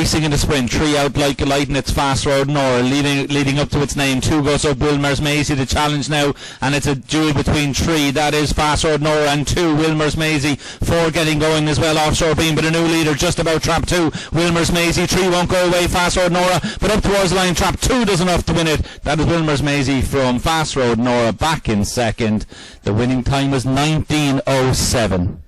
racing in the sprint. 3 out like a light, and it's Fast Road Nora leading up to its name. 2 goes up WILMARS MAISIE, the challenge now, and it's a duel between 3. That is Fast Road Nora and 2 WILMARS MAISIE. 4 getting going as well, Offshore Beam, but a new leader just about trap 2 WILMARS MAISIE. 3 won't go away, Fast Road Nora, but up towards the line. Trap 2 does enough to win it. That is WILMARS MAISIE from Fast Road Nora back in second. The winning time was 19:07.